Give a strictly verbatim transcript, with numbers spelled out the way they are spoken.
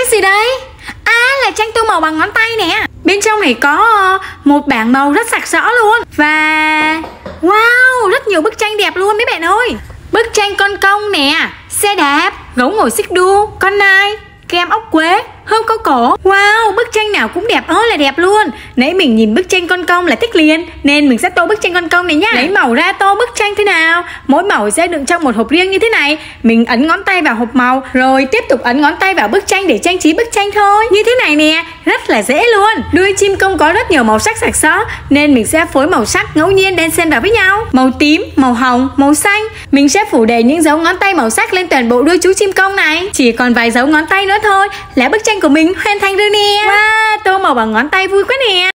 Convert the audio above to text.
gì đây? À, là tranh tô màu bằng ngón tay nè. Bên trong này có một bảng màu rất sặc sỡ luôn. Và wow, rất nhiều bức tranh đẹp luôn mấy bạn ơi. Bức tranh con công nè, xe đạp, gấu ngồi xích đu, con nai, kem ốc quế, hươu có cổ. Wow, bức tranh nào cũng đẹp ơi là đẹp luôn. Nãy mình nhìn bức tranh con công là thích liền, nên mình sẽ tô bức tranh con công này nhá. Lấy màu ra tô bức tranh thế nào. Mỗi màu sẽ đựng trong một hộp riêng như thế này. Mình ấn ngón tay vào hộp màu, rồi tiếp tục ấn ngón tay vào bức tranh để trang trí bức tranh thôi. Như thế này nè, rất là dễ luôn. Đuôi chim công có rất nhiều màu sắc sặc sỡ, nên mình sẽ phối màu sắc ngẫu nhiên đan xen vào với nhau. Màu tím, màu hồng, màu xanh. Mình sẽ phủ đầy những dấu ngón tay màu sắc lên toàn bộ đuôi chú chim công này. Chỉ còn vài dấu ngón tay nữa thôi là bức tranh của mình hoàn thành rồi nè. Wow, tô màu bằng ngón tay vui quá nè.